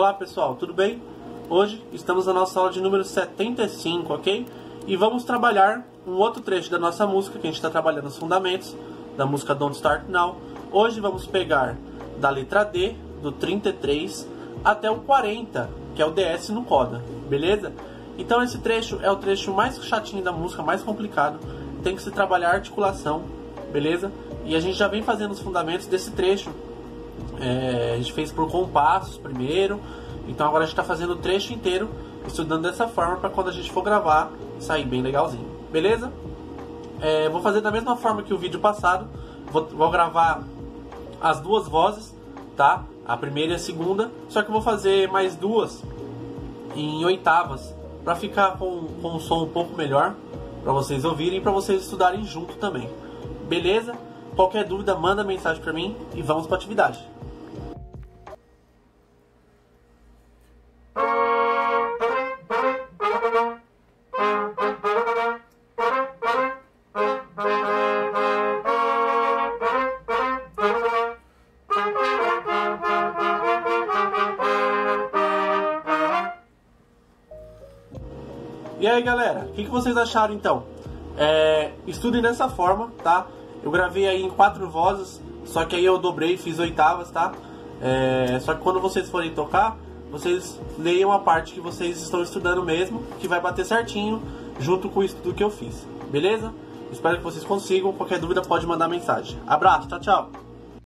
Olá pessoal, tudo bem? Hoje estamos na nossa aula de número 75, ok? E vamos trabalhar um outro trecho da nossa música, que a gente está trabalhando os fundamentos da música Don't Start Now. Hoje vamos pegar da letra D, do 33, até o 40, que é o DS no coda, beleza? Então esse trecho é o trecho mais chatinho da música, mais complicado. Tem que se trabalhar a articulação, beleza? E a gente já vem fazendo os fundamentos desse trecho. A gente fez por compassos primeiro, então agora a gente está fazendo o trecho inteiro, estudando dessa forma para quando a gente for gravar, sair bem legalzinho, beleza? Vou fazer da mesma forma que o vídeo passado, vou gravar as duas vozes, tá? A primeira e a segunda, só que eu vou fazer mais duas em oitavas, para ficar com um som um pouco melhor, para vocês ouvirem e para vocês estudarem junto também, beleza? Qualquer dúvida, manda mensagem para mim e vamos para a atividade. E aí galera, o que vocês acharam então? Estudem dessa forma, tá? Eu gravei aí em 4 vozes, só que aí eu dobrei e fiz oitavas, tá? Só que quando vocês forem tocar, vocês leiam a parte que vocês estão estudando mesmo, que vai bater certinho junto com o estudo que eu fiz, beleza? Espero que vocês consigam, qualquer dúvida pode mandar mensagem. Abraço, tchau, tchau!